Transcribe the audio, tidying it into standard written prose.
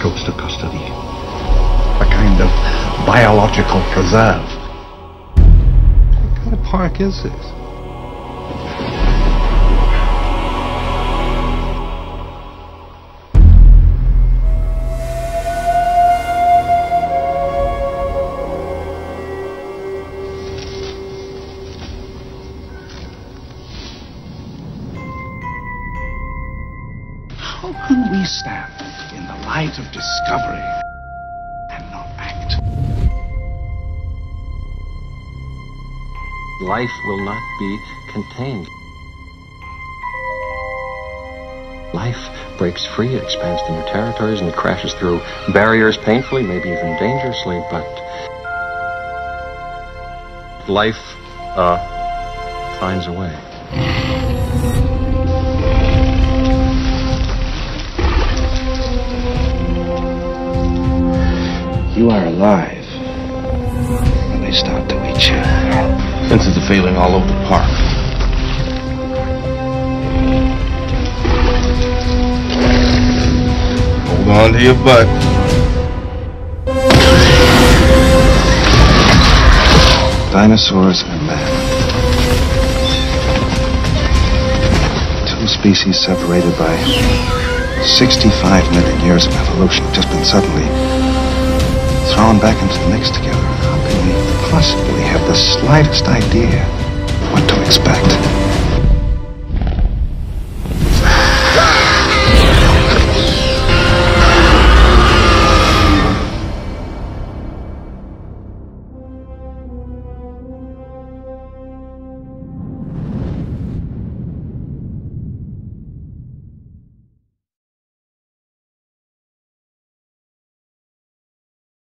goes to custody. A kind of biological preserve. What kind of park is this? How can we stand in the light of discovery and not act? Life will not be contained. Life breaks free, it expands to new territories, and it crashes through barriers painfully, maybe even dangerously, but life finds a way. You are alive when they start to eat you. Senses of failing all over the park. Hold on to your butt. Dinosaurs and man. Two species separated by 65 million years of evolution have just been suddenly thrown back into the mix together. How can we possibly have the slightest idea what to expect?